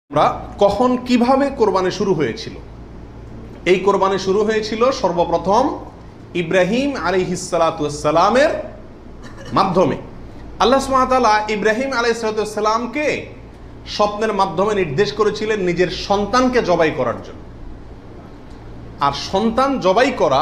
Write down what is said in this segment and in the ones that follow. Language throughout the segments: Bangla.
আমরা কখন কিভাবে কোরবানি শুরু হয়েছিল? এই কোরবানি শুরু হয়েছিল সর্বপ্রথম ইব্রাহিম আলাইহিস সালাতু ওয়াস সালামের মাধ্যমে। আল্লাহ সুবহানাহু ওয়া তাআলা ইব্রাহিম আলাইহিস সালাতু ওয়াস সালামকে স্বপ্নের মাধ্যমে নির্দেশ করেছিলেন নিজের সন্তানকে জবাই করার জন্য। আর সন্তান জবাই করা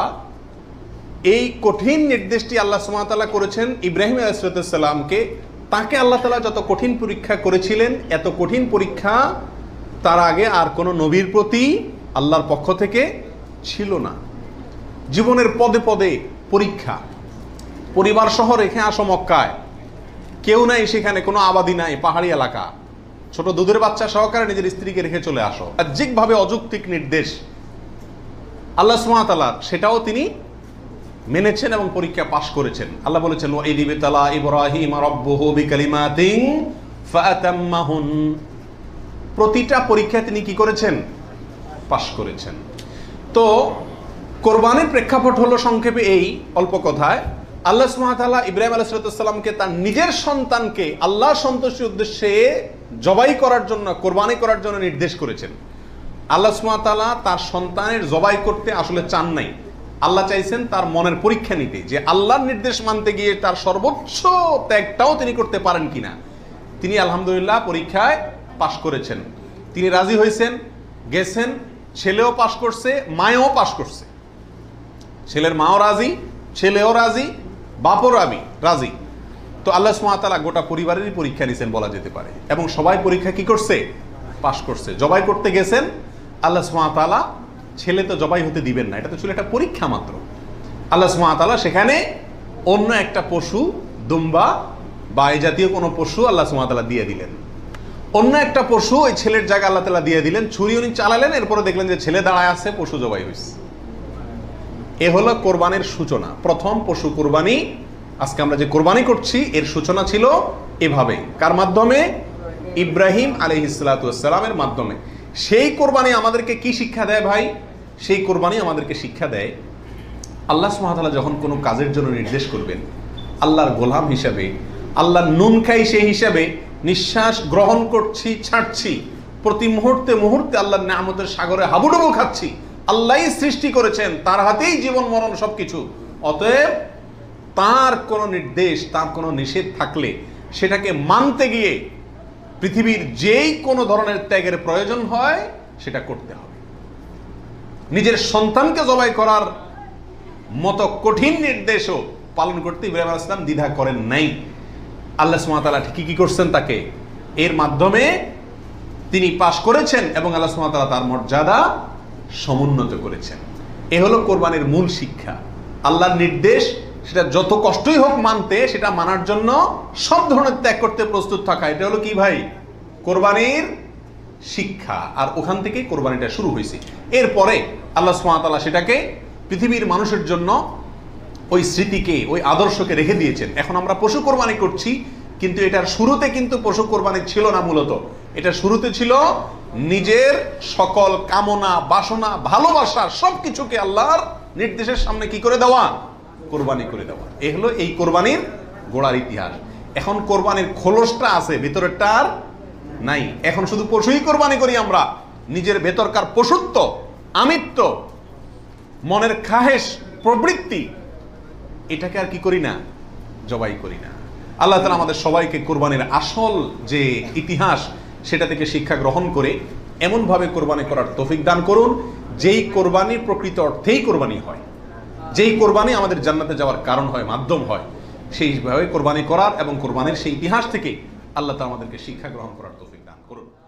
এই কঠিন নির্দেশটি আল্লাহ সুবহানাহু ওয়া তাআলা করেছেন ইব্রাহিম আলাইহিস সালাতু ওয়াস সালামকে। তাকে আল্লাহ তাআলা যত কঠিন পরীক্ষা করেছিলেন, এত কঠিন পরীক্ষা তার আগে আর কোনো নবীর প্রতি আল্লাহর পক্ষ থেকে ছিল না। জীবনের পদে পদে পরীক্ষা। পরিবার সহ রেখে আসো মক্কায়, কেউ নাই সেখানে, কোনো আবাদি নাই, পাহাড়ি এলাকা, ছোট দুধের বাচ্চা সহকারে নিজের স্ত্রীকে রেখে চলে আসো। বাহ্যিকভাবে অযৌক্তিক নির্দেশ আল্লাহ সুবহানাহু ওয়া তাআলা, সেটাও তিনি মেনেছেন এবং পরীক্ষা পাশ করেছেন। আল্লাহ বলেছেন ওয়াইদ ইবতালা ইব্রাহিম রাব্বুহু বিকালিমাতিন ফাআতাম্মাহুন। প্রতিটা পরীক্ষায় তিনি কি করেছেন? পাশ করেছেন। তো কোরবানির প্রেক্ষাপট হলো সংক্ষেপে এই অল্প কথায়, আল্লাহ সুবহানাহু ওয়া তাআলা ইব্রাহিম আলাইহিস সালামকে তার নিজের সন্তানকে আল্লাহ সন্তুষ্টির উদ্দেশ্যে জবাই করার জন্য, কোরবানি করার জন্য নির্দেশ করেছেন। আল্লাহ সুবহানাহু ওয়া তাআলা তার সন্তানের জবাই করতে আসলে চান নাই। আল্লাহ চাইছেন তার মনের পরীক্ষা নিতে, যে আল্লাহর নির্দেশ মানতে গিয়ে তার সর্বোচ্চ ত্যাগটাও তিনি করতে পারেন কিনা। তিনি আলহামদুলিল্লাহ পরীক্ষায় পাশ করেছেন। তিনি রাজি হয়েছেন, গেছেন, ছেলেও পাশ করছে, মায়েও পাশ করছে। ছেলের মাও রাজি, ছেলেও রাজি, বাপও রাজি। তো আল্লাহ সুবহানাহু ওয়া তাআলা গোটা পরিবারেরই পরীক্ষা নিছেন বলা যেতে পারে, এবং সবাই পরীক্ষা কি করছে? পাশ করছে। জবাই করতে গেছেন, আল্লাহ সুবহানাহু ওয়া তাআলা ছেলে তো জবাই হতে দিবেন না, এটা তো ছিল একটা পরীক্ষা মাত্র। আল্লাহ সুবহানাহু ওয়া তাআলা সেখানে অন্য একটা পশু, দুম্বা বা এই জাতীয় কোনো পশু আল্লাহ সুবহানাহু ওয়া তাআলা দিয়ে দিলেন। অন্য একটা পশু ওই ছেলের জায়গা আল্লাহ তাআলা দিয়ে দিলেন। ছুরি উনি চালালেন, এরপরে দেখলেন যে ছেলে দাঁড়ায় আছে, পশু জবাই হয়েছে। এ হলো কোরবানির সূচনা। প্রথম পশু কোরবানি, আজকে আমরা যে কোরবানি করছি এর সূচনা ছিল এভাবে। কার মাধ্যমে? ইব্রাহিম আলাইহিস সালাতু ওয়াস সালামের মাধ্যমে। সেই কোরবানি আমাদেরকে কি শিক্ষা দেয় ভাই? সেই কোরবানি আমাদেরকে শিক্ষা দেয়, আল্লাহ সুবহানাহু ওয়া তাআলা যখন কোনো কাজের জন্য নির্দেশ করবেন, আল্লাহর গোলাম হিসাবে, আল্লাহর নুন খাই সেই হিসাবে নিঃশ্বাস গ্রহণ করছি, ছাড়ছি, প্রতি মুহূর্তে মুহূর্তে আল্লাহর নিয়ামতের সাগরে হাবুডুবু খাচ্ছি। আল্লাহই সৃষ্টি করেছেন, তার হাতেই জীবন মরণ সবকিছু। অতএব তার কোনো নির্দেশ, তার কোনো নিষেধ থাকলে সেটাকে মানতে গিয়ে পৃথিবীর যেই কোনো ধরনের ত্যাগের প্রয়োজন হয় সেটা করতে হবে। নিজের সন্তানকে জবাই করার মতো কঠিন নির্দেশও পালন করতে ইব্রাহিম আলাইহিস সালাম দ্বিধা করেন নাই। আল্লাহ সুবহানাহু ওয়া তাআলা ঠিকই কি করছেন? তাকে এর মাধ্যমে তিনি পাশ করেছেন এবং আল্লাহ সুবহানাহু ওয়া তাআলা তার মর্যাদা সমুন্নত করেছেন। এ হলো কোরবানির মূল শিক্ষা। আল্লাহর নির্দেশ, সেটা যত কষ্টই হোক মানতে, সেটা মানার জন্য সব ধরনের ত্যাগ করতে প্রস্তুত থাকা, এটা হলো কি ভাই? কোরবানির শিক্ষা। আর ওখান থেকেই কোরবানিটা শুরু হয়েছে। এরপরে আল্লাহ সুবহানাহু ওয়া তাআলা সেটাকে পৃথিবীর মানুষের জন্য ওই স্মৃতিকে, ওই আদর্শকে রেখে দিয়েছেন। এখন আমরা পশু কোরবানি করছি, কিন্তু এটার শুরুতে কিন্তু পশু কোরবানি ছিল না। মূলত এটা শুরুতে ছিল নিজের সকল কামনা, বাসনা, ভালোবাসা সবকিছুকে আল্লাহর নির্দেশের সামনে কি করে দেওয়া? কোরবানি করে দেওয়া। এ হলো এই কোরবানির গোড়ার ইতিহাস। এখন কোরবানির খোলসটা আছে, ভেতরেরটা আর নাই। এখন শুধু পশুই কোরবানি করি আমরা। নিজের ভেতরকার পশুত্ব, আমিত্ব, মনের খাহেশ, প্রবৃত্তি, এটাকে আর কি করি না? জবাই করি না। আল্লাহ তাআলা আমাদের সবাইকে কোরবানির আসল যে ইতিহাস সেটা থেকে শিক্ষা গ্রহণ করে এমনভাবে কোরবানি করার তৌফিক দান করুন, যেই কোরবানি প্রকৃত অর্থেই কোরবানি হয়, যেই কোরবানি আমাদের জান্নাতে যাওয়ার কারণ হয়, মাধ্যম হয়, সেইভাবে কোরবানি করার এবং কোরবানির সেই ইতিহাস থেকে আল্লাহ তাআলা আমাদেরকে শিক্ষা গ্রহণ করার তৌফিক দান করুন।